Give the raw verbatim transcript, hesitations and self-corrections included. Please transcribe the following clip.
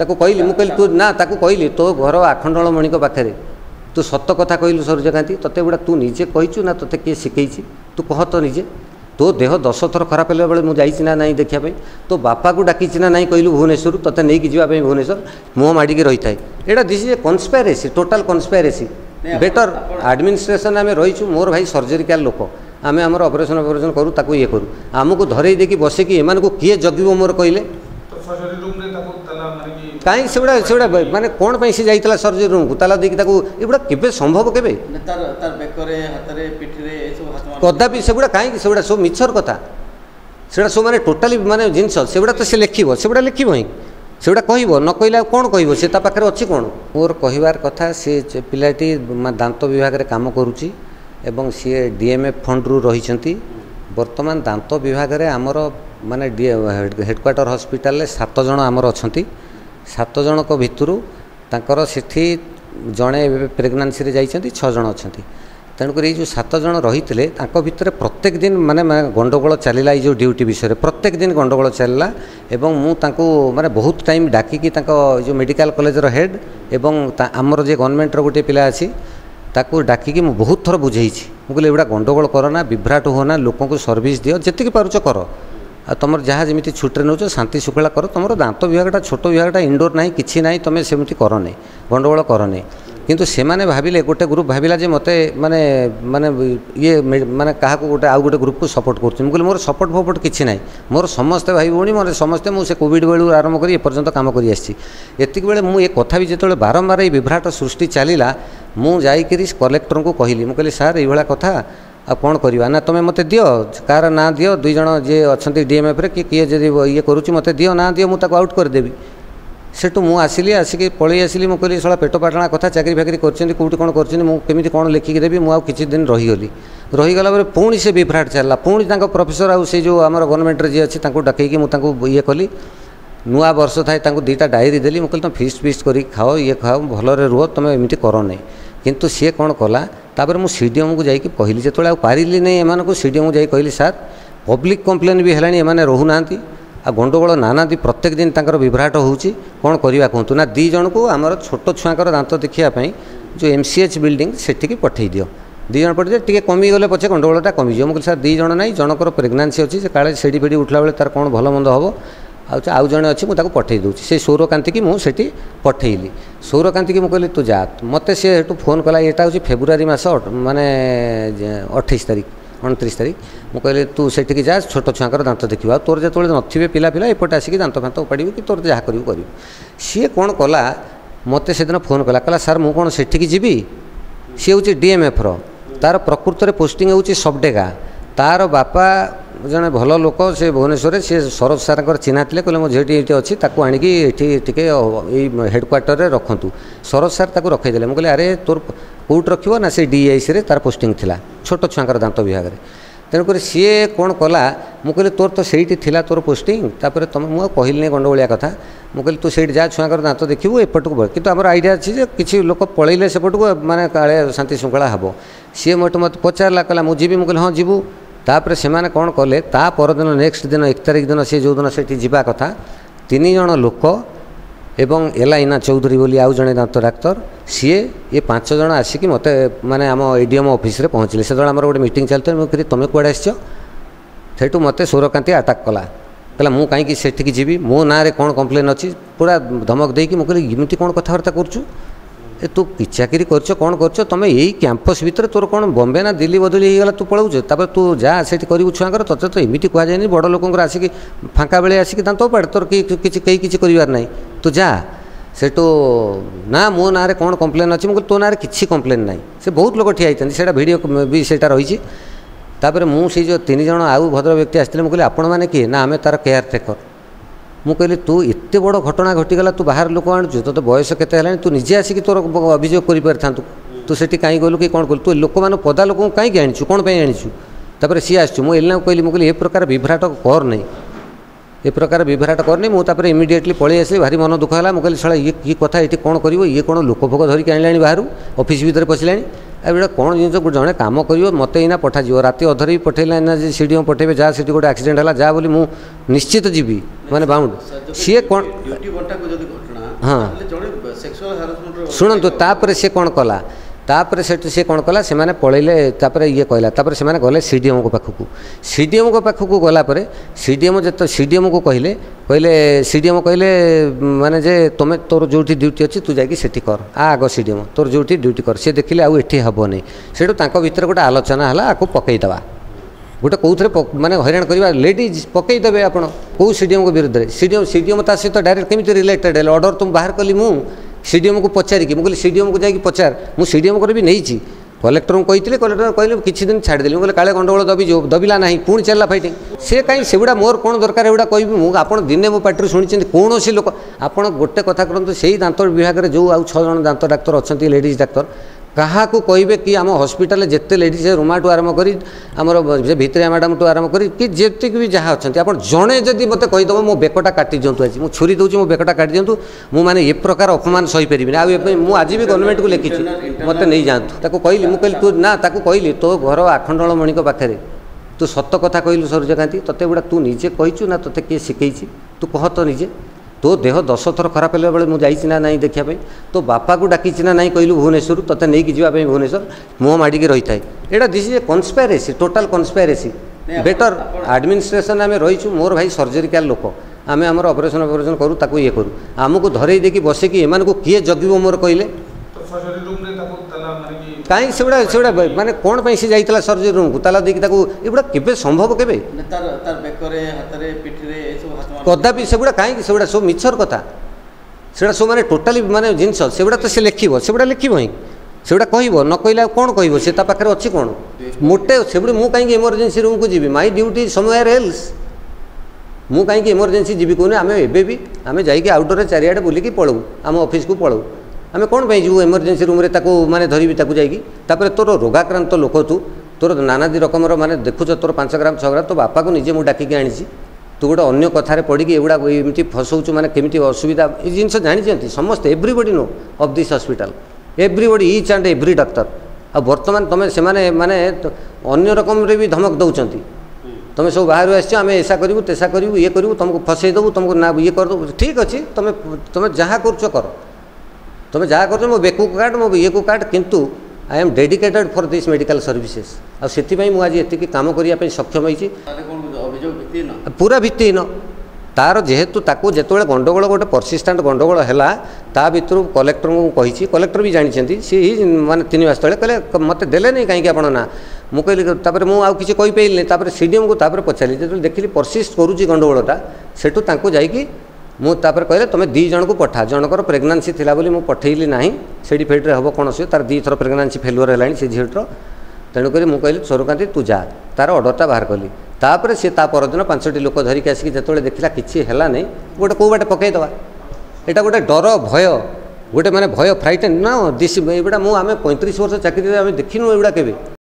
ताको कहली मु कहली तू ना ताको कहली तो घर आखंडलमणि पाखे तू सत कथा कहलु सूर्यकांति तते गुड़ा तू निजे कहीचु ना तते किए शिखई तू कह तो निजे तो देह दस थर खराब हेला बेले मुझे ना नाई देखा तो बापा को डाकी ना नाई कहलु भुवनेश्वर तते नहीं जावाई भुवनेश्वर मुँह माड़िकी रही था यहाँ this is a conspiracy total conspiracy better administration आम रहीचु मोर भाई सर्जरिकाल लोक आम आम ऑपरेशन ऑपरेशन करूँ ताकू ये करूँ आमको धरई देकी बसिकी एम किए जगिब मोर कहले कहीं से गुड़ा से गुड़ा माने कौन पे से जाइतला सर्जरी रूम को ताला देकी ताकू एगुड़ा केबे संभव केबे तार तार बेकरे हातरे पिठरे ए सब हाथ कदापि से गुड़ा कहीं से गुड़ा सब मिछर कथा सेड़ा सब माने टोटाली माने जिंस से गुड़ा तो से लिखिबो से गुड़ा लिखिबो ही से गुड़ा कहबो न कहला कोन कहबो से ता पाखरे अछि कोन मोर कहिवार कथा से पिलाटी दांत विभाग रे काम करूची एवं सी डीएमएफ फंड रु रहिसंती वर्तमान दांत विभाग रे हमर माने हेडक्वार्टर हॉस्पिटल रे सात जण हमर अछंती सात जन को भितरू तांकर सेठी जड़े प्रेगनेंसी रे जाइछंती छह जन अछंती तेणुकर ये जो सात जन रही भितर प्रत्येक दिन माने गंडगोल चलला जो ड्यूटी विषय प्रत्येक दिन गंडगोल चलला एवं मु तांको माने बहुत टाइम डाकिकी जो मेडिकल कॉलेज रो हेड एवं आमर जे गवर्नमेंट रो गोटे पिला अछि ताकू डाकिकी मु बहुत थर बुझेई मु कहले एबडा गंडगोल करना विभ्राट होना लोक को सर्विस दियो जेतिकी पारुछ कर आ तुम जहाँ जमी छुट्टी नौ शांति शुक्ला कर तुम दांत विभागटा छोट विभागटा इंडोर ना कि ना तुम सेमती कर नहीं गंडगोल कर नहीं किंतु से माने भाविले गोटे ग्रुप भाविला जे मते माने माने ये माने कहा को गोटे आउ गोटे ग्रुप को सपोर्ट कर मोर सपोर्ट फपोर्ट किसी ना मोर समस्ते भाई भौणी मोर समस्ते मुझे कोविड बेलू आरंभ कर एपर्यंत कम कर एतिक बेले मुझे कथा भी जो बारंबार ये विभ्राट सृष्टि चलला मुझे कलेक्टर को कहली मुझे सार ये कथा आ कौन करवा ना तुम मत दियो कार ना दियो दुई जन जे अच्छा डीएमएफ रे कि किए जब ये करुच्ची मत दियो ना दियो मुझे आउट करदेवी सेठू मु आसिली आसिक पलि आसिली मु कहली साला पेट पाटणा कथा चाकरी फाकरी कर कौटी कौन करमी कौन लिखिकी देवी मुझे किसी दिन रहीगली रहीगला बेले पुणी से विभ्राट चलला पुणी प्रोफेसर आउ से जो आम गवर्नमेंट जी अच्छी डाकईकी मुझे ये कली नुआ वर्ष थाए दुईटा डायरी देली मुझे तुम फिस्ट फिस्ट कर खाओ ये खाओ भलरे रुह तुम एमती कर नहीं किंतु सी कौन कला तापर मु सीडीएम को जाकि कहली जो आ पारिली नहीं एम को सीडीएम को जाकि कहली सार पब्लिक कम्प्लेन भी है एम रोना आ गंडगोल नाना प्रत्येक दिन तांकर विभ्राट होउची कौन करवा कहतु ना दी जन को आमर छोट छुआकर दांत देखापी जो एमसीएच बिल्डिंग सेठिकी पठे दियो दी जन पठे टे कमिगले पचे गंडगोलटा कमिज मुझे सार दी जन ना जनकर प्रेगनेंसी अच्छी काले सेड़ी फेड़ी उठला बेले तार कौन भल मंद हम आउ जड़े अच्छी मुझे पठे दूसरी से सौरकांति की मुझे पठेली सौरकांति की मुझे तू जा मत सी फोन कला यहाँ हूँ फेब्रुआरी मस माने अठाईस तारीख उनतीस तारीख मुझे तू सेठी जा छोट छुआर दांत देखा तोर जो नथिबे पिला पिला एपटे आसिक दांत फांत उपाड़ू कि तोर जहाँ करू कर सी कौन कला मत से दिन फोन कला कला सार मुझे कौन सेठी जीवी सी हूँ डीएमएफ रो तार प्रकृत में पोस्टिंग हूँ सबडेगा तार बापा जड़े भल लोक से भुवनेश्वर से सरोज सार चिन्हा थे कहले मो झीटी ये अच्छी आणिकी ये हेडक्वार्टर में रखु सरोज सार ताक रखईदे मुझे अरे तोर कौट रखियो ना से डीआईसी रे तार पोस्टिंग थिला छोट छुआर दांत विभाग में तेणुक सी कौन कला मुझे तोर तो सही थिला तोर पोस्टिंग तापर तुम मुझे कहली गंडगोलिया कथा मुझे तू सही जा छुआर दांत देखू एपटू कि आम आइडिया अच्छी किसी लोक पलैले सेपटू माने काले शांति श्रृंखला हम सी मत मत पचारा कहला मुझे मुझे हाँ जीवु तापर से माने कौन कले ता परदिन नेक्स्ट दिन एक तारिख दिन सी जो दिन से जावा कथा तीन जन लोक एवं एलाइना चौधरी बोली आउ जड़े दांत डाक्तर सीए ये पांच जन आसिक मत माने आम एडीएम ऑफिस रे पहुँचले से आम गोटे मीटिंग चलते मुझे तुम कौड़े आसो मत सौरकांति अटाक कला कहला मु कहीं सेठिकी जीवी मो ना रे कौन कम्प्लेन अच्छी पूरा धमक देकी मुझे इमती कौन कथबार्ता करूँ ए तू कि चाकरी कर कौन कर तुम यही कैंपस भितर तोर कौन बॉम्बे ना दिल्ली बदली होगा तू पलाऊ तापर तू जा से करू छुआर ते तो एमती कहुए बड़ लोक आसिक फाँका बेले आसिक दांत उपाड़ तोर कहीं किसी कर ना तू जा सेठू ना मो ना रे कौन कम्प्लेन अच्छी मुझे तो ना किसी कम्प्लेन ना से बहुत लोग ठिया होती वीडियो भी से रही तापर मुझे जो तीन जन आउ भद्र व्यक्ति आसते मुझे आपण मैंने किए ना आम तार केयर टेकर मु कहली तू एत बड़ घटना घटीगला तू बाहर लोक आणुचु तो बयस केते हेलानी तू निजे आसिक तोर अभियोग कर पारिथांतु तू सेठी कहीं गलु कि कौन कलु तू लोक मान पदा लोक कहीं आनीचु कौन पे आनीचु तापर सी आसचु मु एलिना कहली मुझे ए प्रकार विभ्राट कर नहीं ए प्रकार विभ्राट करनी मुझे इमिडिएटली पलि आसी भारी मन दुख है मुझे साला ये ये कथा ये कौन कर ये कौन लोक भोग धरिक आनी बाहर ऑफिस भीतर पशिला एटा कौन जिन जड़े कम कर मत ही पठाज राति अधर भी पठेला ना सीडीएम पठेबे जा सी गोटे एक्सीडेंट है जा बोली मु निश्चित जीवी माने बाउंड सी कौन हाँ शुणु तापर से कौन कला तापर से से कौन कला से माने पलैले तापर ये कहला तापर से माने गले सीडीएम को पाखकू सीडीएम को पाखकू गला परे सीडीएम जत सीडीएम को कहले कहले सीडीएम कहले माने जे तुम तोर जोटी ड्यूटी अच्छी तू जाकि सेठी कर आ आग सीडीएम तोर जोटी ड्यूटी कर से देखिले आउ एठी हबो नहीं सेठू तांको भीतर गोटे आलोचना हला आको पकई दवा गोटे कौन माने हैरान करवा लेडीज पकई देबे आपण कौ सीडीएम को विरुद्ध रे सीडीएम सीडीएम ता सहित डायरेक्ट केमिति रिलेटेड है ऑर्डर तुम बाहर कली मु सीडीएम को पचारिकी मुझे सीडीएम को जाकि पचार मु सीडीएम को भी नहीं कलेक्टर को कही कलेक्टर कहले किसी दिन छाड़देली मुझे काले गंडगोल दबी जो दबिला ना पुणी चलला फाइटिंग से कहीं सेगुड़ा मोर कौन दरकार एगुड़ा कहि मुझे दिने मो पार्टी शुणी कौन सी लोक आपड़ गोटे कथा करते से दांत विभाग में जो आउ छः जन दांत डाक्तर अच्छा लेडीज डाक्तर क्या कहे कि आम हस्पिटाल जिते लेडीज रुमाठू आरंभ कर आमर भितरिया मैडम टू आरंभ कर जी भी जहाँ अच्छा आप जड़े जदि मत कहीदेव मो बेकटा काटी दिंतु आज मुझे छुरी दूसरी मो बेकटा काटी दिंतु मुझे ए प्रकार अपमान सही पारि आज भी गवर्नमेंट को लिखी मत नहीं जातु कहली मुझे कहली तू ना कहली तो घर आखंडल मणि पाखे तू सत कथा कहलु सूर्यकांति तते गुड़ा तू निजे कहीचु ना तते किए शिखई तू कह तो निजे तो देह दस थर खराब है बेले मुझे ना नहीं देखापी तो बापा को डाकी ना नहीं कहलु भुवनेश्वर तते नहीं कि जावाई भुवनेश्वर मुँह माड़िकी रही थाए यहाँ this is a conspiracy total conspiracy better administration आम रहीचु मोर भाई सर्जरिकाल लोक आम आम ऑपरेशन ऑपरेशन करूँ ताकू ये करूँ आमको धरई देकी बसिकी एम किए जगिब मोर कहले कहीं से गुड़ा से गुड़ा माने कौन पे से जाइतला सर्जरी रूम को ताला देकी ताकू एगुड़ा केबे संभव केबे तार तार बेकरे हातरे पिठरे ए सब हाथ मार कदापि से गुड़ा कहीं से गुड़ा सब मिछर कथा सेड़ा सब माने टोटाली माने जिनस से गुड़ा तो से लिखिबो से गुड़ा लिखिबो ही से गुड़ा कहबो न कहला कौन कहबो से ता पाखरे अछि कोन मोटे से गुड़ी मु कहीं इमरजेंसी रूम को जीवी माय ड्यूटी समवेयर एल्स मु कहीं इमरजेंसी जीवी कोने आमे एबे भी आमे जाई के आउटडोर रे चारियाडे बुली की पळू आम ऑफिस को पळू आम कौन पे जीव इमरजेंसी रूम माने धरबी ताकू जाइकी तापर तोर रोगाक्रांत लोक तू तोर नानादी रकमर माने देखुच तोर पांच ग्राम छः ग्राम तो बापा को निजे मुझे डाकिकी आनी तू गोटे अन्य कथार पड़ी एगुड़ा एमती फसौचु माने केमिति असुविधा ये जिनस जानी समस्त everybody know of this hospital everybody each and every doctor आ बर्तमान तुम से माने माने अन्य रकम रे भी धमक दौरान तुम सब बाहर आस ऐसा करूँ तेसा करूँ ये करूँ तुमको फसई देवु तुमको ना ये करदेव ठीक अच्छे तुम तुम जहाँ कर कर तुम जहाँ कर मो बेकू काट मो ये को काट किंतु I am dedicated for this medical services आ से मुझे एति काम करने सक्षम होती पूरा भित्तिहीन तार जेहेतु ताको जिते गंडगोल गोटे परसिस्टेंट गंडगोल है ता भर कलेक्टर को कही कलेक्टर भी जानते सी ही माने तीन मास तले कहले मत देले नहीं कहीं आपण ना मु कहली मुझे किसी कही पाइलिनी सीडीएम को पचारि जो देखिली परसिस्ट करुच्ची गंडगोलटा सेठू तांको जाइकी मुझे कहले तुम दी जन को पठा जनकर प्रेगनेंसी थिला बोली मुझे पठेली ना सेठी फेट्रे हम कौन से तार दी थर प्रेगनेंसी फेलुअर है से झीटर तेणुक मुझे कहली सूर्यकांति तू जा तार ऑर्डरटा बाहर कली तापर सी परदिन पांचटी लोक धरिकी आसिक जो देखला किसी है नहीं गोटे कौ बाटे पकईदवा यहाँ गोटे डर भय गोटे माने भय फ्राइटेन ना दिस एगुड़ा मुझे पैंतीस वर्ष चाकरी देखिनु एगुड़ा केबे।